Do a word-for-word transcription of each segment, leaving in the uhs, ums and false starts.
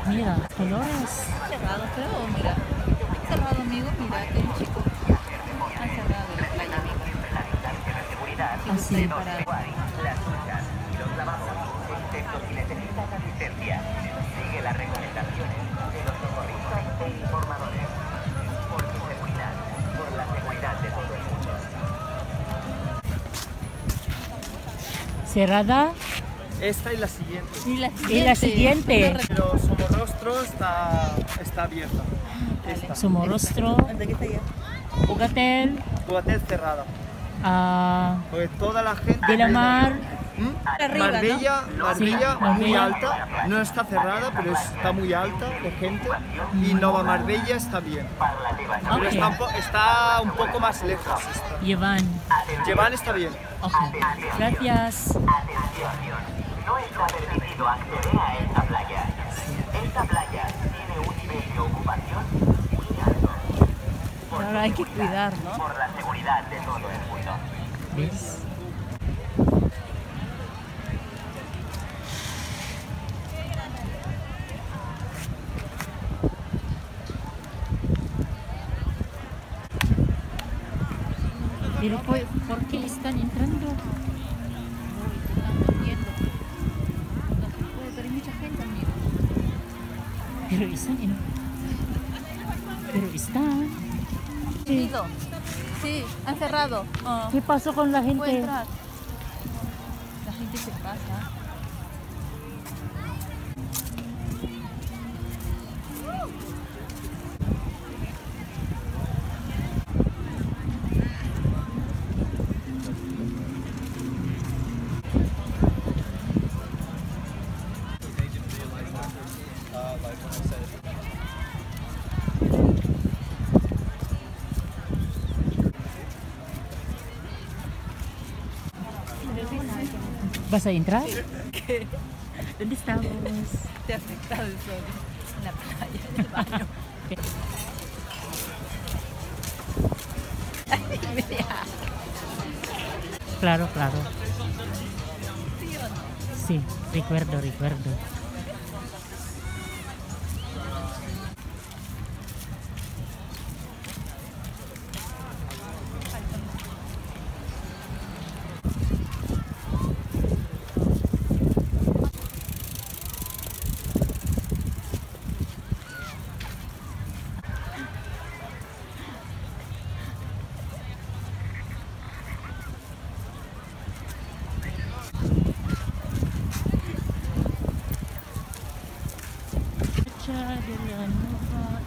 Mira, colores. Cerrado, creo, mira. Cerrado, amigo, mira, que un chico. Han cerrado la playa, amigo. Así. Así. Para... Las duchas y los lavabos, excepto si necesitas asistencia. Sigue las recomendaciones de los socorristas e informadores. Por tu seguridad, por la seguridad de todo el mundo. Cerrada. Esta y la siguiente. Y la siguiente. Y la siguiente. Pero Somorrostro está, está abierta. Esta. Somorrostro. ¿De qué está allá? Ugatel. Tuatel cerrada. ah, Porque toda la gente... de la Mar. ¿Mm? Arriba, Marbella, ¿no? Marbella Sí, muy Marbella. alta, no está cerrada, pero está muy alta de gente. Y Nova Marbella está bien, pero Ok. está un, po- está un poco más lejos. Esta. Llevan. Yevan está bien. Ok. Gracias. No está permitido acceder a esta playa. Esta playa tiene un nivel de ocupación muy alto. Ahora hay que cuidar, ¿no? Por la seguridad de todo el mundo. ¿Ves? Pero ¿por, ¿por qué están entrando? Estamos viendo. No se puede, pero hay mucha gente, amigo. Pero están en... Pero están... Sí. Ido. Sí, han cerrado. Ah, ¿Qué pasó con la puede gente? entrar. La gente se pasa. ¿Vas a entrar? ¿Qué? ¿Dónde estamos? Te ha afectado el sol en la playa, en el baño. Ay, mira. Claro, claro. ¿Sí o no? Sí, recuerdo, recuerdo. Fecha de la Nova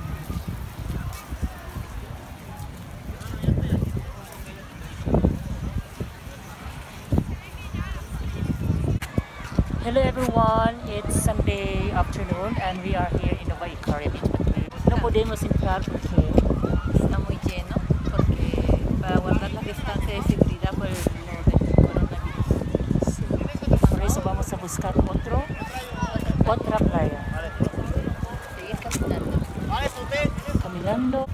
Hello everyone, it's Sunday afternoon and we are here in Nova Ikarim. No podemos entrar porque Está muy lleno porque para guardar la distancia de seguridad por el lo del coronavirus. sí, por eso vamos a buscar otro, otra playa. Seguir caminando. Caminando.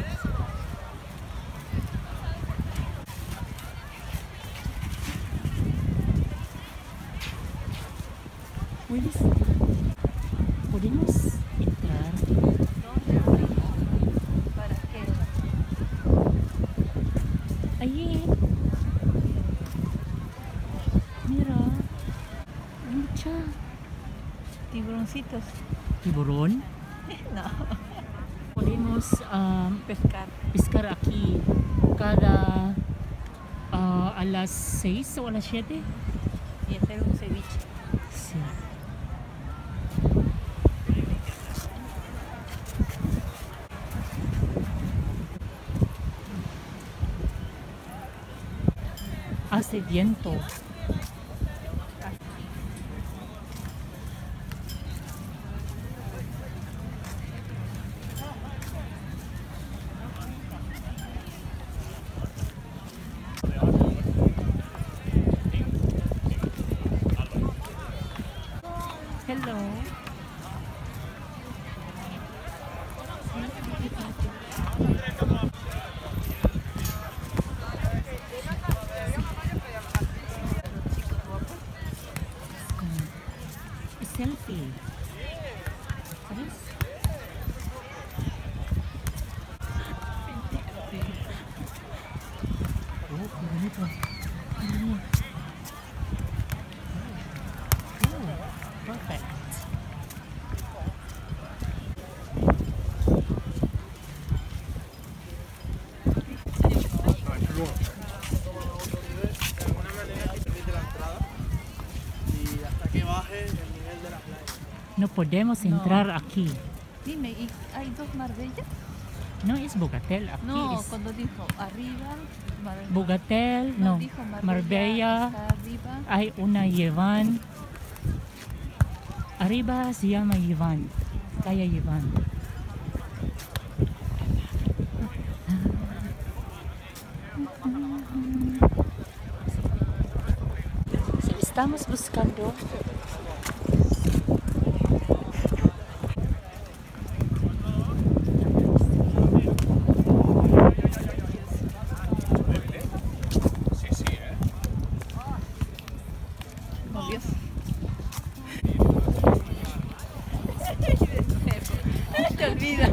¿Puedes? ¿Podemos entrar? ¿Para qué? Allí. Mira. Mucha. Tiburoncitos. Tiburón. No. Podemos um, Pescar. pescar aquí cada ah, a las seis o a las siete. Y hacer un ceviche. Sí. Hace viento. Hello. Selfie. Please. Oh, qué bonito. Mm. Oh, perfect. No podemos entrar aquí. Dime, ¿y hay dos Marbella? No es Bogatel, aquí No, es cuando dijo arriba, Mar Bogatel, no, dijo Marbella, está arriba. hay una Yevan. Arriba se llama Yevan, calle Yevan. So, estamos buscando Oh, Dios. Te olvidas.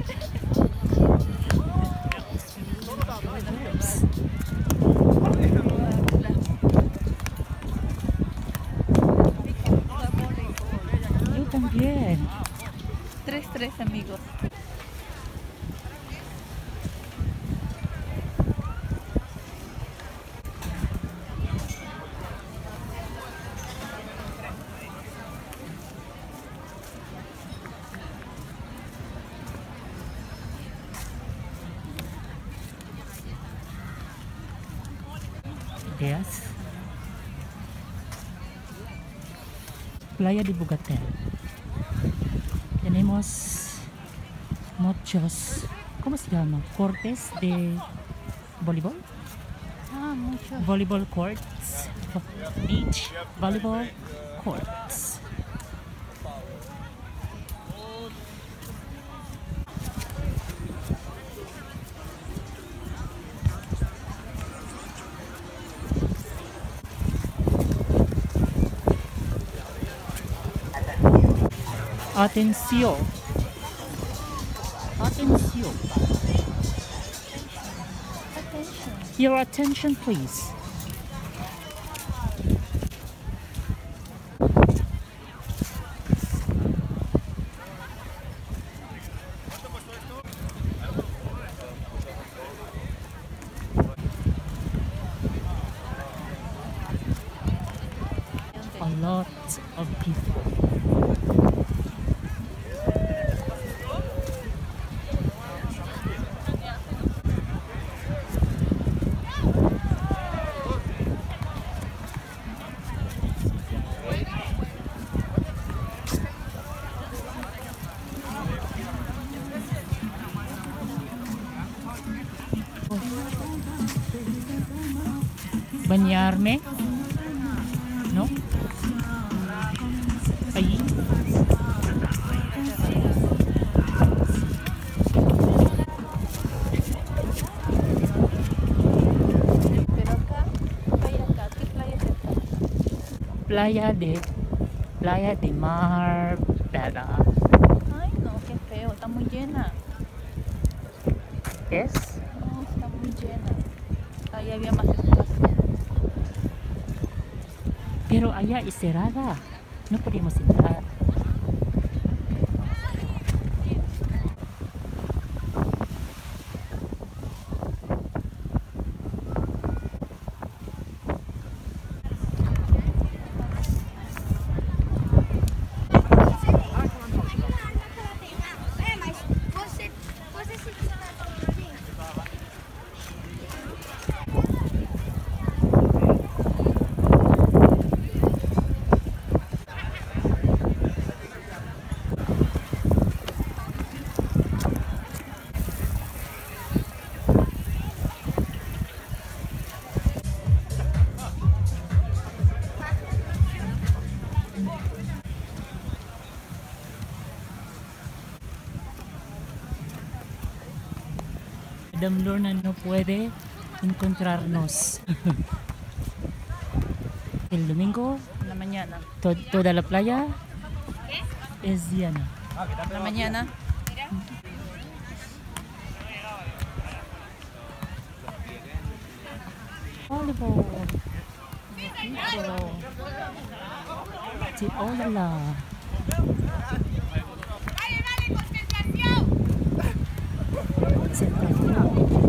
yo también. Tres, tres amigos. Yes. Playa de Bogatel. Tenemos muchos, ¿cómo se llama? Cortes de voleibol. Ah, mucho. Volleyball courts. Beach volleyball courts. Atención. Atención. Attention. Your attention, please. A lot of people. Bañarme, ¿no? Ahí. Pero acá, playa acá, ¿qué playa es esta? Playa de Playa de Marbella. Ay, no, qué feo, está muy llena. ¿Es? No, está muy llena. Ahí había más espacio. Pero allá es cerrada. No podemos entrar. É, mas você, você se descartou pra mim? Madam Lorna no puede encontrarnos. El domingo En la mañana. to- toda la playa es llena. la mañana. Oliver. Sí, hola. Concentración.